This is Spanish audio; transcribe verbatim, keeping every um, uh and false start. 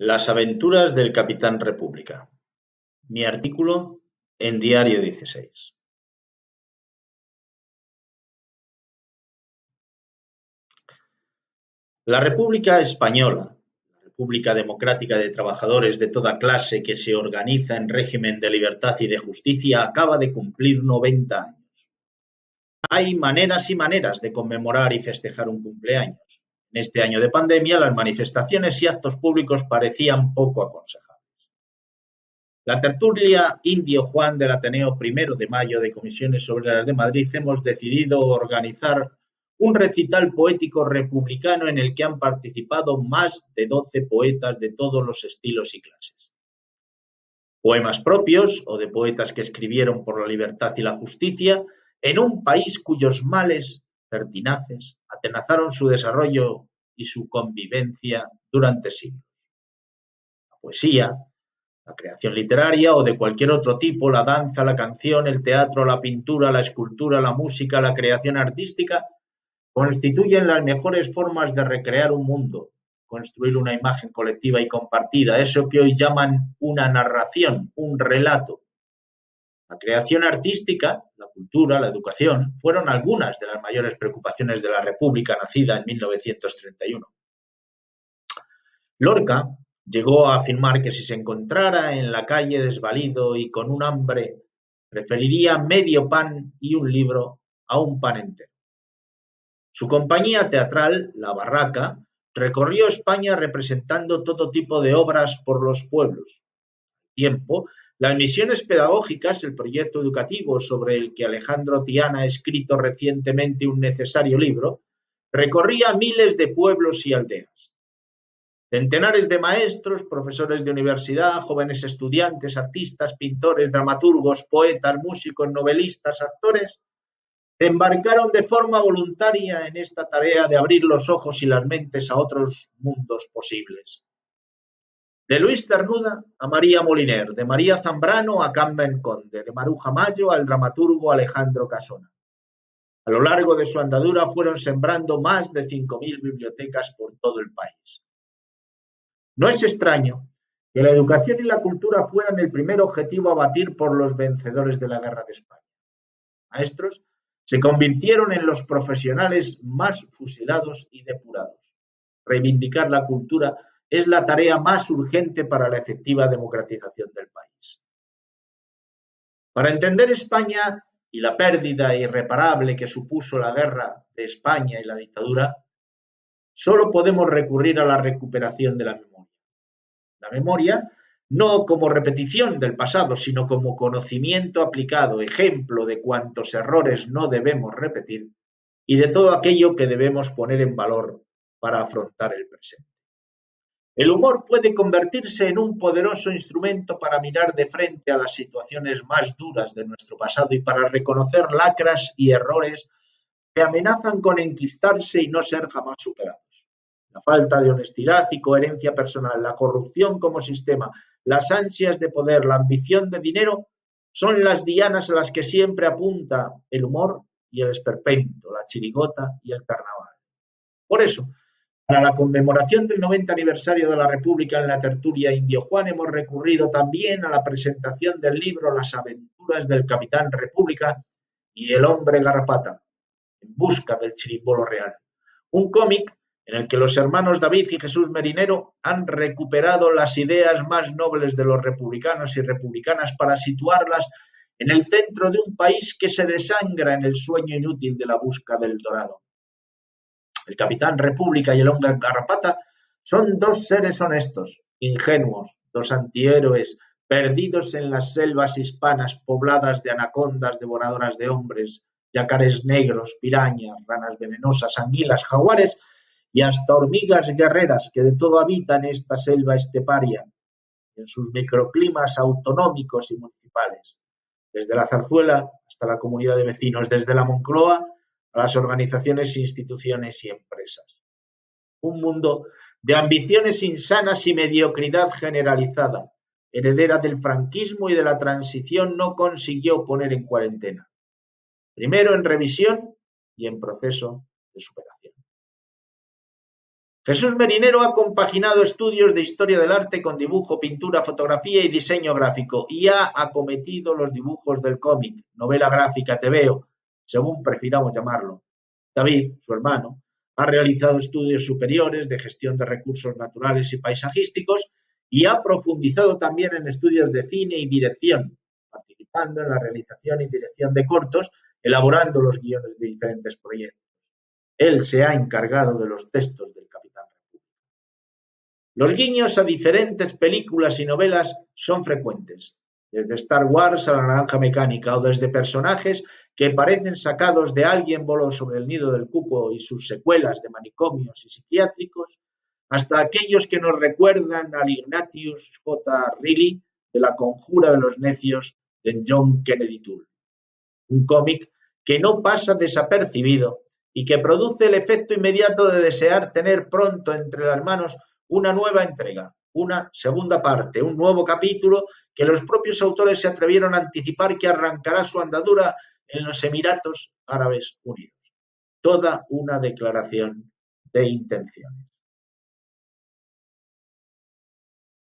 Las aventuras del Capitán República. Mi artículo en Diario dieciséis. La República Española, la República Democrática de Trabajadores de toda clase que se organiza en régimen de libertad y de justicia, acaba de cumplir noventa años. Hay maneras y maneras de conmemorar y festejar un cumpleaños. En este año de pandemia, las manifestaciones y actos públicos parecían poco aconsejables. La tertulia Indio Juan del Ateneo Primero de Mayo de Comisiones Obreras de Madrid hemos decidido organizar un recital poético republicano en el que han participado más de doce poetas de todos los estilos y clases. Poemas propios o de poetas que escribieron por la libertad y la justicia en un país cuyos males pertinaces atenazaron su desarrollo y su convivencia durante siglos. La poesía, la creación literaria o de cualquier otro tipo, la danza, la canción, el teatro, la pintura, la escultura, la música, la creación artística, constituyen las mejores formas de recrear un mundo, construir una imagen colectiva y compartida, eso que hoy llaman una narración, un relato. La creación artística, la cultura, la educación, fueron algunas de las mayores preocupaciones de la República nacida en mil novecientos treinta y uno. Lorca llegó a afirmar que si se encontrara en la calle desvalido y con un hambre, preferiría medio pan y un libro a un pan entero. Su compañía teatral, La Barraca, recorrió España representando todo tipo de obras por los pueblos. Al tiempo, las misiones pedagógicas, el proyecto educativo sobre el que Alejandro Tiana ha escrito recientemente un necesario libro, recorría miles de pueblos y aldeas. Centenares de maestros, profesores de universidad, jóvenes estudiantes, artistas, pintores, dramaturgos, poetas, músicos, novelistas, actores, se embarcaron de forma voluntaria en esta tarea de abrir los ojos y las mentes a otros mundos posibles. De Luis Cernuda a María Moliner, de María Zambrano a Carmen Conde, de Maruja Mayo al dramaturgo Alejandro Casona. A lo largo de su andadura fueron sembrando más de cinco mil bibliotecas por todo el país. No es extraño que la educación y la cultura fueran el primer objetivo a batir por los vencedores de la Guerra de España. Maestros se convirtieron en los profesionales más fusilados y depurados. Reivindicar la cultura es la tarea más urgente para la efectiva democratización del país. Para entender España y la pérdida irreparable que supuso la guerra de España y la dictadura, solo podemos recurrir a la recuperación de la memoria. La memoria no como repetición del pasado, sino como conocimiento aplicado, ejemplo de cuántos errores no debemos repetir y de todo aquello que debemos poner en valor para afrontar el presente. El humor puede convertirse en un poderoso instrumento para mirar de frente a las situaciones más duras de nuestro pasado y para reconocer lacras y errores que amenazan con enquistarse y no ser jamás superados. La falta de honestidad y coherencia personal, la corrupción como sistema, las ansias de poder, la ambición de dinero, son las dianas a las que siempre apunta el humor y el esperpento, la chirigota y el carnaval. Por eso, para la conmemoración del noventa aniversario de la República en la tertulia Indio Juan hemos recurrido también a la presentación del libro Las aventuras del Capitán República y el hombre Garrapata, en busca del chirimbolo real. Un cómic en el que los hermanos David y Jesús Merinero han recuperado las ideas más nobles de los republicanos y republicanas para situarlas en el centro de un país que se desangra en el sueño inútil de la busca del dorado. El Capitán República y el hombre Garrapata son dos seres honestos, ingenuos, dos antihéroes, perdidos en las selvas hispanas pobladas de anacondas devoradoras de hombres, yacarés negros, pirañas, ranas venenosas, anguilas, jaguares y hasta hormigas guerreras que de todo habitan esta selva esteparia, en sus microclimas autonómicos y municipales, desde la Zarzuela hasta la comunidad de vecinos, desde la Moncloa a las organizaciones, instituciones y empresas. Un mundo de ambiciones insanas y mediocridad generalizada, heredera del franquismo y de la transición, no consiguió poner en cuarentena. Primero en revisión y en proceso de superación. Jesús Merinero ha compaginado estudios de historia del arte con dibujo, pintura, fotografía y diseño gráfico y ha acometido los dibujos del cómic, novela gráfica, tebeo, según prefiramos llamarlo. David, su hermano, ha realizado estudios superiores de gestión de recursos naturales y paisajísticos y ha profundizado también en estudios de cine y dirección, participando en la realización y dirección de cortos, elaborando los guiones de diferentes proyectos. Él se ha encargado de los textos del Capitán República. Los guiños a diferentes películas y novelas son frecuentes, desde Star Wars a la Naranja Mecánica o desde personajes que parecen sacados de Alguien voló sobre el nido del cuco y sus secuelas de manicomios y psiquiátricos, hasta aquellos que nos recuerdan al Ignatius J. Reilly de La conjura de los necios de John Kennedy Toole. Un cómic que no pasa desapercibido y que produce el efecto inmediato de desear tener pronto entre las manos una nueva entrega, una segunda parte, un nuevo capítulo que los propios autores se atrevieron a anticipar que arrancará su andadura en los Emiratos Árabes Unidos. Toda una declaración de intenciones.